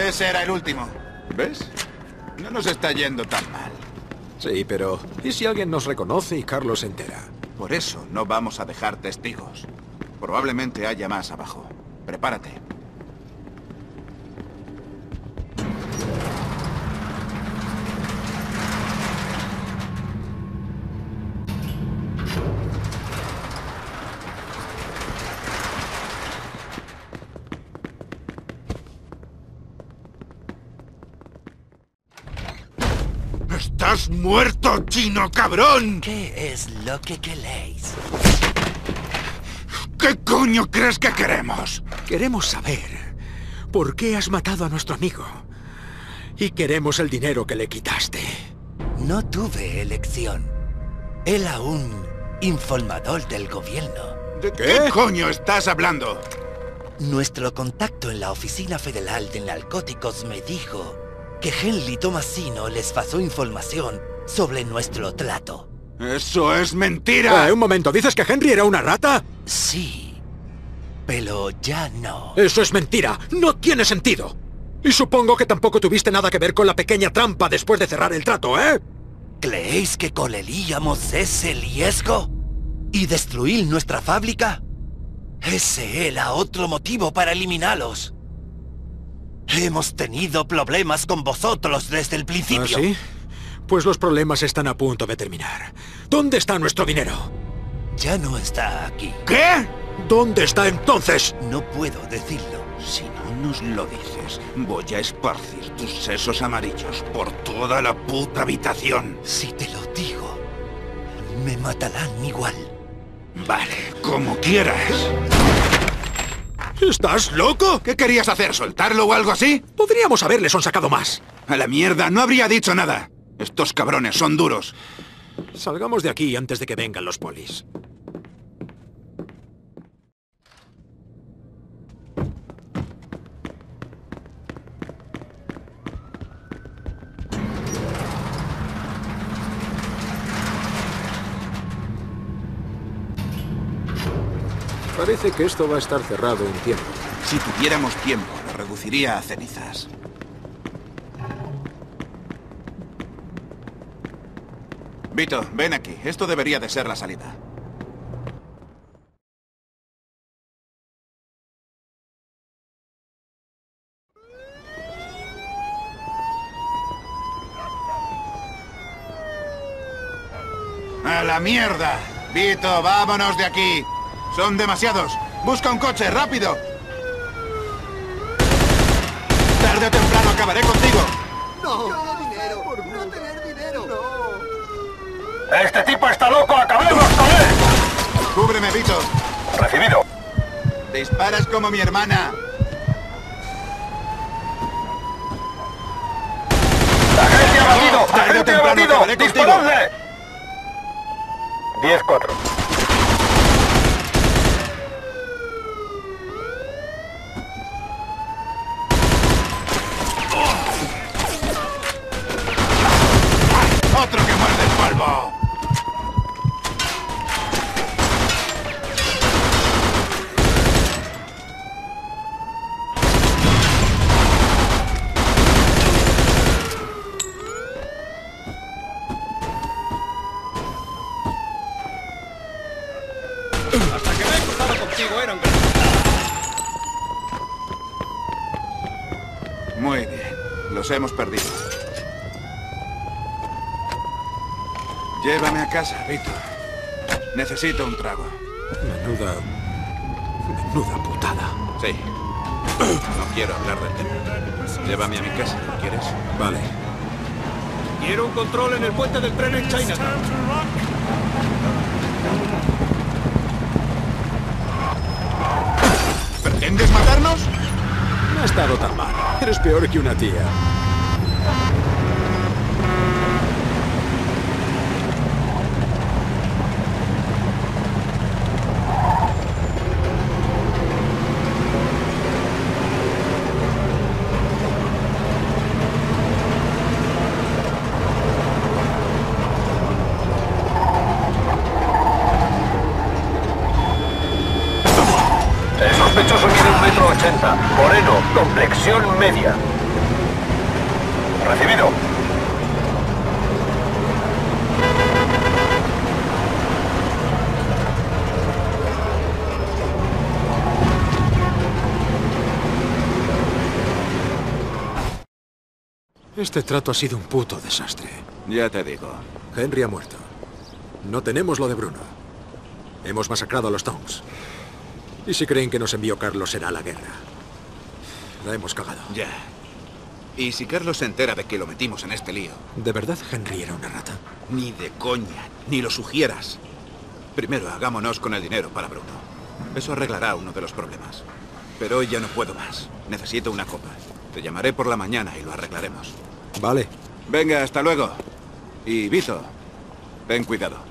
ese era el último. ¿Ves? No nos está yendo tan mal. Sí, pero ¿y si alguien nos reconoce y Carlos se entera? Por eso no vamos a dejar testigos. Probablemente haya más abajo. Prepárate. ¡Estás muerto, chino cabrón! ¿Qué es lo que queréis? ¿Qué coño crees que queremos? Queremos saber por qué has matado a nuestro amigo. Y queremos el dinero que le quitaste. No tuve elección. Era un informador del gobierno. ¿De qué coño estás hablando? Nuestro contacto en la Oficina Federal de Narcóticos me dijo que Henry Tomasino les pasó información sobre nuestro trato. ¡Eso es mentira! Un momento, ¿dices que Henry era una rata? Sí, pero ya no. Eso es mentira. No tiene sentido. Y supongo que tampoco tuviste nada que ver con la pequeña trampa después de cerrar el trato, ¿eh? ¿Creéis que correríamos ese riesgo? ¿Y destruir nuestra fábrica? Ese era otro motivo para eliminarlos. Hemos tenido problemas con vosotros desde el principio. ¿Ah, sí? Pues los problemas están a punto de terminar. ¿Dónde está nuestro dinero? Ya no está aquí. ¿Qué? ¿Dónde está entonces? No puedo decirlo. Si no nos lo dices, voy a esparcir tus sesos amarillos por toda la puta habitación. Si te lo digo, me matarán igual. Vale, como quieras. ¿Estás loco? ¿Qué querías hacer? ¿Soltarlo o algo así? Podríamos haberle sonsacado más. A la mierda, no habría dicho nada. Estos cabrones son duros. Salgamos de aquí antes de que vengan los polis. Parece que esto va a estar cerrado un tiempo. Si tuviéramos tiempo, lo reduciría a cenizas. Vito, ven aquí. Esto debería de ser la salida. ¡A la mierda! Vito, vámonos de aquí. Son demasiados. Busca un coche, rápido. Tarde o temprano acabaré contigo. ¡No! ¡Dinero! ¡Por no tener dinero! ¡No! ¡Este tipo está loco! ¡Acabemos con él! Cúbreme, Vito. Recibido. Disparas como mi hermana. ¡Agente abatido! Tarde o ¡Agente temprano abatido! acabaré contigo. ¡Disparadle! 10-4. ¡Otro que muerde el polvo! Hasta que me he cruzado contigo era un gran... Muy bien. Los hemos perdido. Llévame a casa, Vito. Necesito un trago. Menuda putada. Sí. No quiero hablar del tema. Llévame a mi casa, ¿quieres? Vale. Quiero un control en el puente del tren en Chinatown. ¿Pretendes matarnos? No ha estado tan mal. Eres peor que una tía. El sospechoso mide 1,80 m. Moreno, complexión media. Recibido. Este trato ha sido un puto desastre. Ya te digo. Henry ha muerto. No tenemos lo de Bruno. Hemos masacrado a los Tonks. Y si creen que nos envió Carlos será la guerra. La hemos cagado. Ya. ¿Y si Carlos se entera de que lo metimos en este lío? ¿De verdad Henry era una rata? Ni de coña, ni lo sugieras. Primero hagámonos con el dinero para Bruno. Eso arreglará uno de los problemas. Pero hoy ya no puedo más. Necesito una copa. Te llamaré por la mañana y lo arreglaremos. Vale. Venga, hasta luego. Y Vito, ten cuidado.